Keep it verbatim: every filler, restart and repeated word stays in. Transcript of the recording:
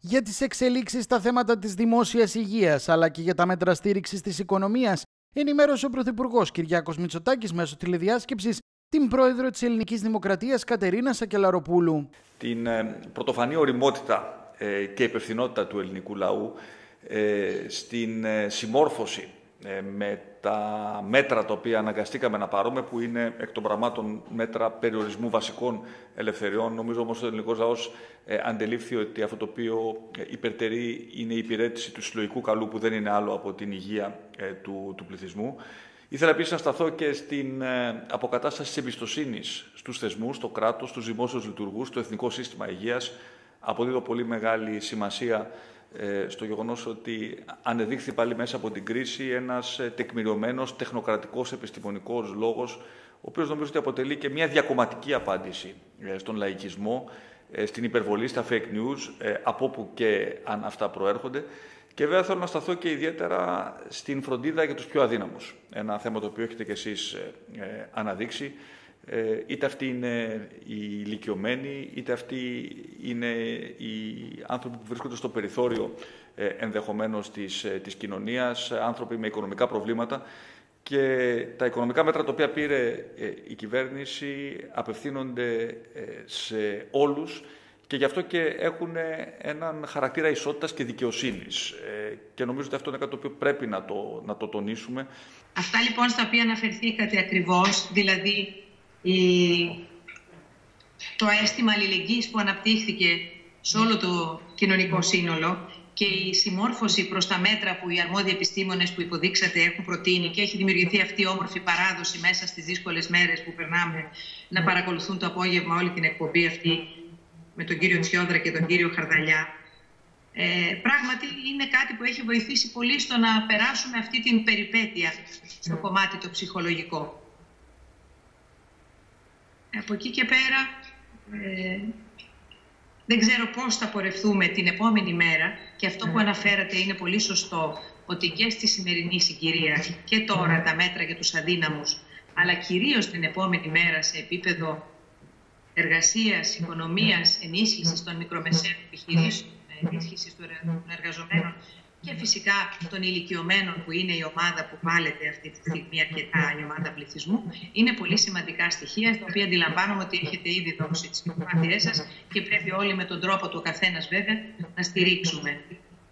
Για τις εξελίξεις στα θέματα της δημόσιας υγείας αλλά και για τα μέτρα στήριξης της οικονομίας, ενημέρωσε ο Πρωθυπουργός Κυριάκος Μητσοτάκης μέσω τηλεδιάσκεψης την πρόεδρο της Ελληνικής Δημοκρατίας Κατερίνα Σακελαροπούλου. Την ε, πρωτοφανή οριμότητα ε, και υπευθυνότητα του ελληνικού λαού ε, στην ε, συμμόρφωση ε, με τα μέτρα τα οποία αναγκαστήκαμε να πάρουμε, που είναι εκ των πραγμάτων μέτρα περιορισμού βασικών ελευθεριών. Νομίζω όμως ότι ο ελληνικός λαός ε, αντελήφθη ότι αυτό το οποίο ε, υπερτερεί είναι η υπηρέτηση του συλλογικού καλού, που δεν είναι άλλο από την υγεία ε, του, του πληθυσμού. Ήθελα επίσης να σταθώ και στην ε, αποκατάσταση της εμπιστοσύνης στους θεσμούς, στο κράτος, στους δημόσιους λειτουργούς, στο εθνικό σύστημα υγείας. Αποδίδω πολύ μεγάλη σημασία ε, στο γεγονός ότι ανεδείχθη πάλι μέσα από την κρίση ένας ε, τεκμηριωμένος, τεχνοκρατικός, επιστημονικός λόγος, ο οποίος νομίζω ότι αποτελεί και μια διακομματική απάντηση ε, στον λαϊκισμό, ε, στην υπερβολή, στα fake news, ε, από όπου και αν αυτά προέρχονται. Και βέβαια θέλω να σταθώ και ιδιαίτερα στην φροντίδα για τους πιο αδύναμους. Ένα θέμα το οποίο έχετε κι εσείς ε, ε, αναδείξει. Ε, είτε αυτοί είναι οι ηλικιωμένοι, είτε αυτοί είναι οι άνθρωποι που βρίσκονται στο περιθώριο ε, ενδεχομένως της, ε, της κοινωνίας, άνθρωποι με οικονομικά προβλήματα. Και τα οικονομικά μέτρα τα οποία πήρε ε, η κυβέρνηση απευθύνονται ε, σε όλους, και γι' αυτό και έχουν έναν χαρακτήρα ισότητας και δικαιοσύνης. Ε, και νομίζω ότι αυτό είναι κάτι το οποίο πρέπει να το, να το τονίσουμε. Αυτά λοιπόν στα οποία αναφερθήκατε ακριβώς, δηλαδή η... το αίσθημα αλληλεγγύης που αναπτύχθηκε σε όλο το κοινωνικό σύνολο και η συμμόρφωση προς τα μέτρα που οι αρμόδιοι επιστήμονες που υποδείξατε έχουν προτείνει, και έχει δημιουργηθεί αυτή η όμορφη παράδοση μέσα στις δύσκολες μέρες που περνάμε, να παρακολουθούν το απόγευμα όλη την εκπομπή αυτή με τον κύριο Τσιόδρα και τον κύριο Χαρδαλιά. Ε, πράγματι είναι κάτι που έχει βοηθήσει πολύ στο να περάσουμε αυτή την περιπέτεια στο κομμάτι το ψυχολογικό. Από εκεί και πέρα ε, δεν ξέρω πώς θα πορευθούμε την επόμενη μέρα, και αυτό που αναφέρατε είναι πολύ σωστό, ότι και στη σημερινή συγκυρία και τώρα τα μέτρα για τους αδύναμους, αλλά κυρίως την επόμενη μέρα σε επίπεδο εργασίας, οικονομίας, ενίσχυσης των μικρομεσαίων επιχειρήσεων, ενίσχυσης των εργαζομένων και φυσικά των ηλικιωμένων, που είναι η ομάδα που βάλετε αυτή τη στιγμή αρκετά, η ομάδα πληθυσμού, είναι πολύ σημαντικά στοιχεία, τα οποία αντιλαμβάνομαι ότι έχετε ήδη δώσει τις προσπάθειές σας και πρέπει όλοι με τον τρόπο του ο καθένας βέβαια να στηρίξουμε.